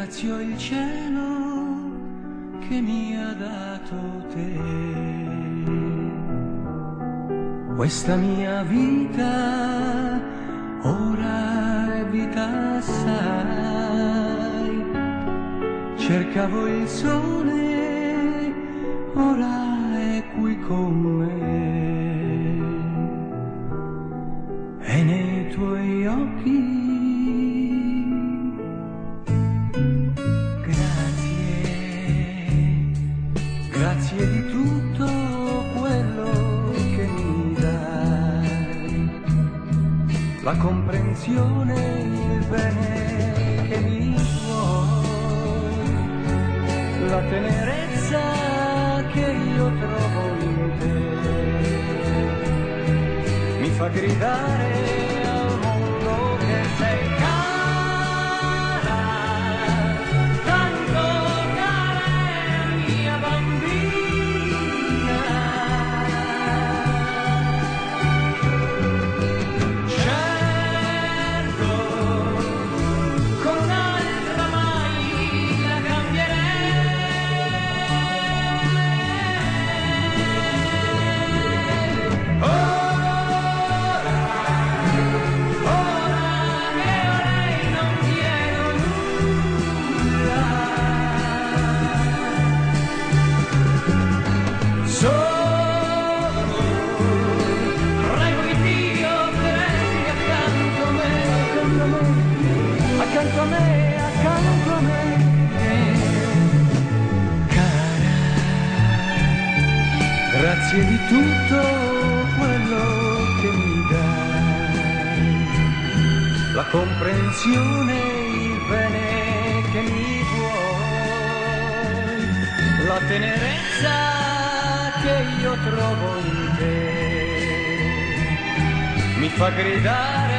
ringrazio il cielo che mi ha dato te. Questa mia vita ora è vita assai. Cercavo il sole, ora è qui con me. E nei tuoi occhi grazie di tutto quello che mi dai, la comprensione, il bene che mi vuoi, la tenerezza che io trovo in te, mi fa gridare al mondo che sei cara. Accanto a me, cara, grazie di tutto quello che mi dai, la comprensione, il bene che mi vuoi, la tenerezza che io trovo in te, mi fa gridare